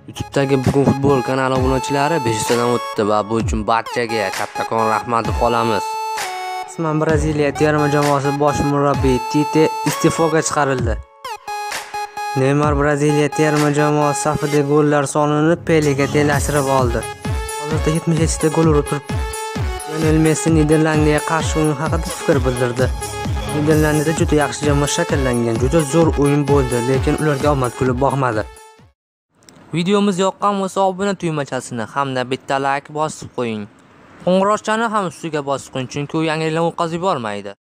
YouTube'dagi Bugun futbol kanali obunachilari 500 dan o'tdi va bu uchun barchaga kattakon rahmat deb qolamiz. Qisman Braziliya terma jamoasi bosh murabbiyi Tite iste'foga chiqarildi. Neymar Braziliya terma jamoasi safidagi gollar sonini Pele'ga tenglashtirib oldi. Hozirda 77 ta gol urib turibdi. Lionel Messi Niderlandiyaga qarshi o'yin haqida fikr bildirdi. Niderlandiyada juda yaxshi jamoa shakllangan, juda zo'r o'yin bo'ldi, lekin ularga omad kulib boqmadi. Videomiz yoqqan bo'lsa obuna tugmachasini hamda bitta like bosib qo'ying. Qo'ng'iroqchani ham ustiga bosib qo'ying, chunki u yangiliklarni o'tkazib yubormaydi.